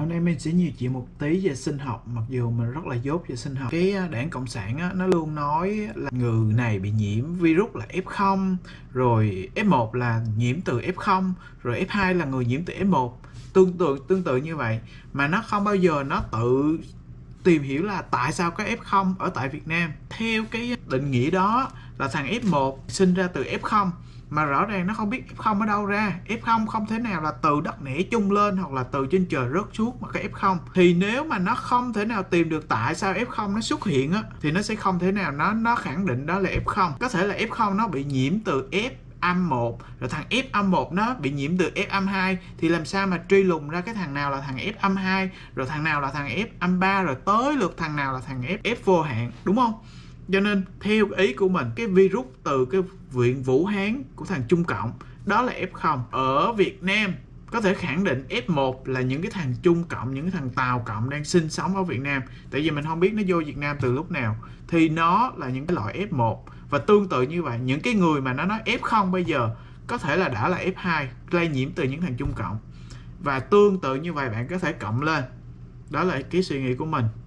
Hôm nay mình sẽ nhiều chuyện một tí về sinh học, mặc dù mình rất là dốt về sinh học. Cái đảng Cộng sản á, nó luôn nói là người này bị nhiễm virus là F0, rồi F1 là nhiễm từ F0, rồi F2 là người nhiễm từ F1. Tương tự như vậy, mà nó không bao giờ nó tự tìm hiểu là tại sao có F0 ở tại Việt Nam. Theo cái định nghĩa đó là thằng F1 sinh ra từ F0, mà rõ ràng nó không biết F0 ở đâu ra. F0 không thể nào là từ đất nẻ chung lên hoặc là từ trên trời rớt xuống mà cái F0. Thì nếu mà nó không thể nào tìm được tại sao F0 nó xuất hiện á, thì nó sẽ không thể nào nó khẳng định đó là F0. Có thể là F0 nó bị nhiễm từ F-1, rồi thằng F-1 nó bị nhiễm từ F-2, thì làm sao mà truy lùng ra cái thằng nào là thằng F-2, rồi thằng nào là thằng F-3, rồi tới lượt thằng nào là thằng F vô hạn, đúng không? Cho nên theo ý của mình, cái virus từ cái viện Vũ Hán của thằng Trung Cộng đó là F0. Ở Việt Nam có thể khẳng định F1 là những cái thằng Trung Cộng, những cái thằng Tàu Cộng đang sinh sống ở Việt Nam. Tại vì mình không biết nó vô Việt Nam từ lúc nào, thì nó là những cái loại F1. Và tương tự như vậy, những cái người mà nó nói F0 bây giờ có thể là đã là F2, lây nhiễm từ những thằng Trung Cộng. Và tương tự như vậy bạn có thể cộng lên. Đó là cái suy nghĩ của mình.